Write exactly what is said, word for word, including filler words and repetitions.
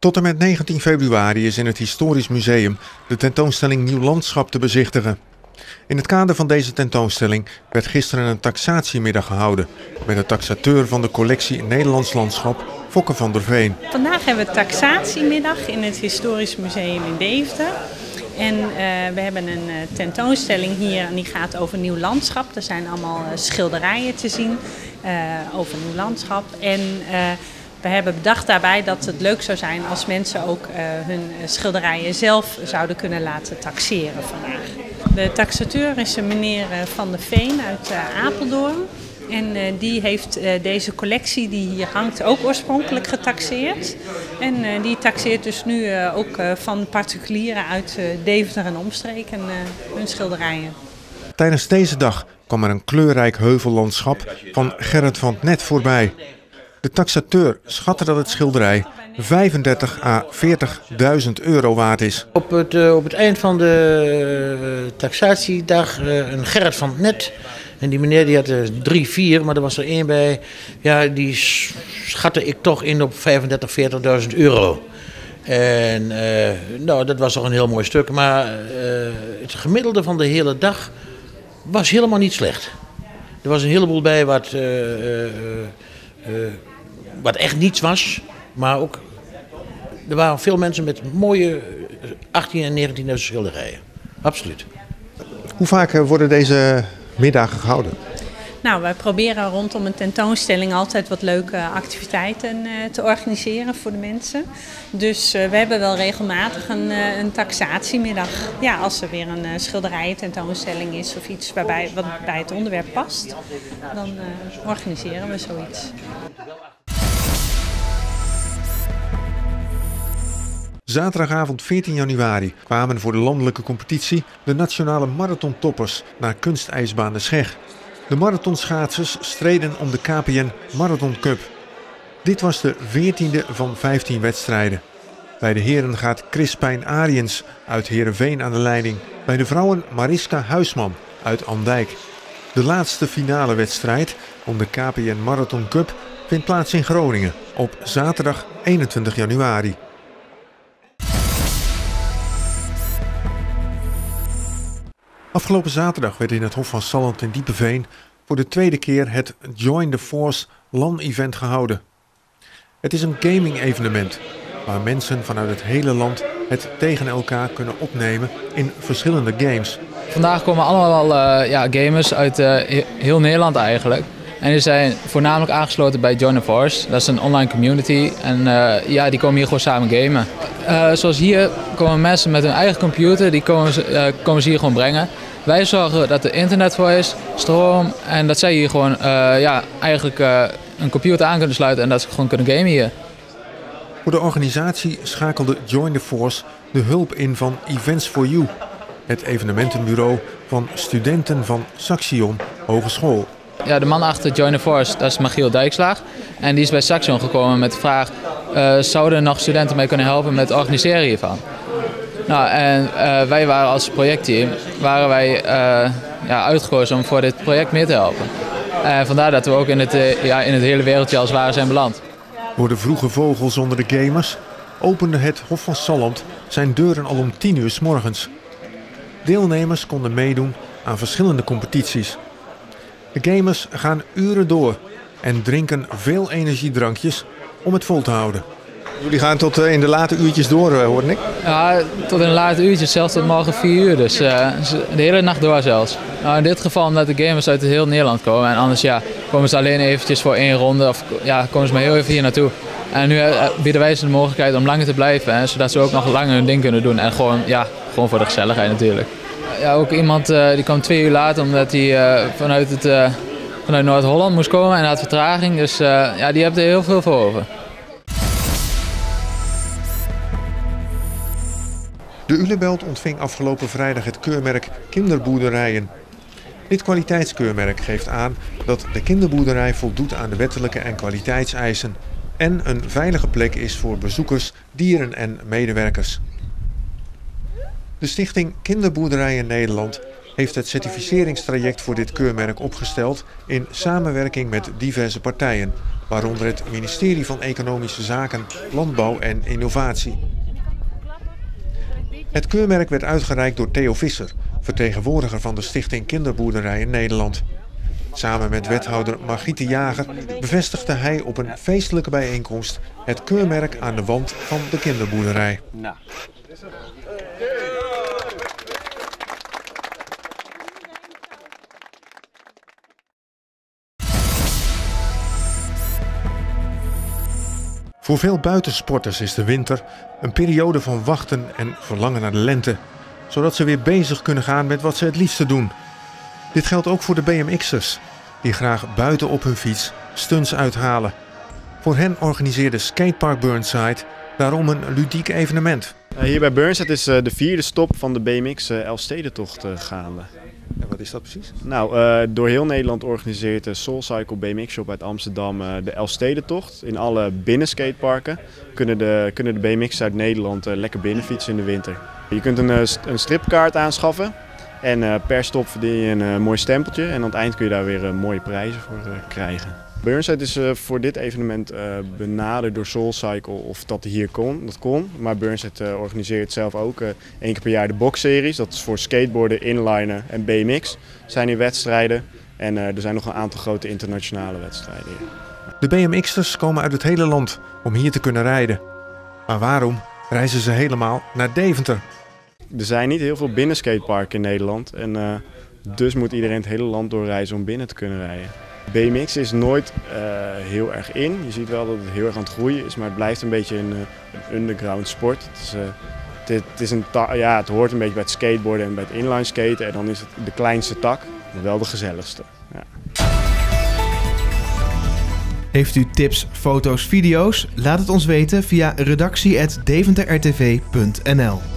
Tot en met negentien februari is in het Historisch Museum de tentoonstelling Nieuw Landschap te bezichtigen. In het kader van deze tentoonstelling werd gisteren een taxatiemiddag gehouden met de taxateur van de collectie Nederlands Landschap, Fokke van der Veen. Vandaag hebben we taxatiemiddag in het Historisch Museum in Deventer. En uh, we hebben een uh, tentoonstelling hier en die gaat over nieuw landschap. Er zijn allemaal uh, schilderijen te zien uh, over nieuw landschap. En uh, we hebben bedacht daarbij dat het leuk zou zijn als mensen ook uh, hun schilderijen zelf zouden kunnen laten taxeren vandaag. De taxateur is een meneer Van der Veen uit uh, Apeldoorn. En uh, die heeft uh, deze collectie die hier hangt ook oorspronkelijk getaxeerd. En uh, die taxeert dus nu uh, ook uh, van particulieren uit uh, Deventer en omstreken uh, hun schilderijen. Tijdens deze dag kwam er een kleurrijk heuvellandschap van Gerrit van 't Net voorbij. De taxateur schatte dat het schilderij vijfendertig à veertigduizend euro waard is. Op het, uh, op het eind van de uh, taxatiedag uh, een Gerrit van 't Net. En die meneer die had er drie, vier, maar er was er één bij. Ja, die schatte ik toch in op vijfendertig, veertigduizend euro. En uh, nou, dat was toch een heel mooi stuk. Maar uh, het gemiddelde van de hele dag was helemaal niet slecht. Er was een heleboel bij wat, uh, uh, uh, wat echt niets was. Maar ook, er waren veel mensen met mooie achttien en negentienduizend schilderijen. Absoluut. Hoe vaak worden deze middagen gehouden? Nou, wij proberen rondom een tentoonstelling altijd wat leuke activiteiten uh, te organiseren voor de mensen. Dus uh, we hebben wel regelmatig een, uh, een taxatiemiddag. Ja, als er weer een uh, schilderijen-tentoonstelling is of iets waarbij, wat bij het onderwerp past, dan uh, organiseren we zoiets. Zaterdagavond veertien januari kwamen voor de landelijke competitie de nationale marathontoppers naar kunstijsbaan de Scheg. De marathonschaatsers streden om de K P N Marathon Cup. Dit was de veertiende van vijftien wedstrijden. Bij de heren gaat Crispijn Ariens uit Heerenveen aan de leiding. Bij de vrouwen Mariska Huisman uit Andijk. De laatste finale wedstrijd om de K P N Marathon Cup vindt plaats in Groningen op zaterdag eenentwintig januari. Afgelopen zaterdag werd in het Hof van Salland in Diepenveen voor de tweede keer het Join the Force LAN-event gehouden. Het is een gaming-evenement waar mensen vanuit het hele land het tegen elkaar kunnen opnemen in verschillende games. Vandaag komen allemaal uh, ja, gamers uit uh, heel Nederland eigenlijk. En die zijn voornamelijk aangesloten bij Join the Force. Dat is een online community en uh, ja, die komen hier gewoon samen gamen. Uh, zoals hier komen mensen met hun eigen computer, die komen, uh, komen ze hier gewoon brengen. Wij zorgen dat er internet voor is, stroom en dat zij hier gewoon uh, ja, eigenlijk uh, een computer aan kunnen sluiten en dat ze gewoon kunnen gamen hier. Voor de organisatie schakelde Join the Force de hulp in van Events for You, het evenementenbureau van studenten van Saxion Hogeschool. Ja, de man achter Join the Force, dat is Michiel Dijkslaag. En die is bij Saxion gekomen met de vraag, uh, zouden er nog studenten mee kunnen helpen met het organiseren hiervan? Nou, en uh, wij waren als projectteam, waren wij uh, ja, uitgekozen om voor dit project mee te helpen. En vandaar dat we ook in het, uh, ja, in het hele wereldje als het ware zijn beland. Voor de vroege vogels onder de gamers opende het Hof van Salland zijn deuren al om tien uur 's morgens. Deelnemers konden meedoen aan verschillende competities. De gamers gaan uren door en drinken veel energiedrankjes om het vol te houden. Jullie gaan tot in de late uurtjes door, hoor ik? Ja, tot in de late uurtjes, zelfs tot morgen vier uur. Dus uh, de hele nacht door zelfs. Nou, in dit geval omdat de gamers uit heel Nederland komen. En anders ja, komen ze alleen eventjes voor één ronde of ja, komen ze maar heel even hier naartoe. En nu uh, bieden wij ze de mogelijkheid om langer te blijven. Hè, zodat ze ook nog langer hun ding kunnen doen. En gewoon, ja, gewoon voor de gezelligheid natuurlijk. Ja, ook iemand uh, die kwam twee uur later omdat hij uh, vanuit, het, uh, vanuit Noord-Holland moest komen en had vertraging. Dus uh, ja, die heeft er heel veel voor over. De Ulebelt ontving afgelopen vrijdag het keurmerk Kinderboerderijen. Dit kwaliteitskeurmerk geeft aan dat de kinderboerderij voldoet aan de wettelijke en kwaliteitseisen en een veilige plek is voor bezoekers, dieren en medewerkers. De stichting Kinderboerderijen Nederland heeft het certificeringstraject voor dit keurmerk opgesteld in samenwerking met diverse partijen, waaronder het ministerie van Economische Zaken, Landbouw en Innovatie. Het keurmerk werd uitgereikt door Theo Visser, vertegenwoordiger van de Stichting Kinderboerderijen Nederland. Samen met wethouder Margriet de Jager bevestigde hij op een feestelijke bijeenkomst het keurmerk aan de wand van de kinderboerderij. Nou. Voor veel buitensporters is de winter een periode van wachten en verlangen naar de lente, zodat ze weer bezig kunnen gaan met wat ze het liefste doen. Dit geldt ook voor de B M X'ers, die graag buiten op hun fiets stunts uithalen. Voor hen organiseerde Skatepark Burnside daarom een ludiek evenement. Hier bij Burnside is de vierde stop van de B M X Elfstedentocht gaande. En wat is dat precies? Nou, uh, door heel Nederland organiseert de Soulcycle B M X Shop uit Amsterdam uh, de Elfstedentocht. In alle binnenskateparken kunnen de, kunnen de B M X'ers uit Nederland uh, lekker binnenfietsen in de winter. Je kunt een, een stripkaart aanschaffen en uh, per stop verdien je een uh, mooi stempeltje. En aan het eind kun je daar weer uh, mooie prijzen voor uh, krijgen. Burnside is uh, voor dit evenement uh, benaderd door Soulcycle of dat hier kon. Dat kon. Maar Burnside uh, organiseert zelf ook uh, één keer per jaar de boxseries. Dat is voor skateboarden, inliner en B M X. Zijn hier wedstrijden en uh, er zijn nog een aantal grote internationale wedstrijden hier. De B M X'ers komen uit het hele land om hier te kunnen rijden. Maar waarom reizen ze helemaal naar Deventer? Er zijn niet heel veel binnenskateparken in Nederland en uh, dus moet iedereen het hele land doorreizen om binnen te kunnen rijden. B M X is nooit uh, heel erg in. Je ziet wel dat het heel erg aan het groeien is, maar het blijft een beetje een, uh, een underground sport. Het, is, uh, het, het, is een ja, het hoort een beetje bij het skateboarden en bij het inline skaten en dan is het de kleinste tak, maar wel de gezelligste. Ja. Heeft u tips, foto's, video's? Laat het ons weten via redactie apenstaartje deventer r t v punt n l.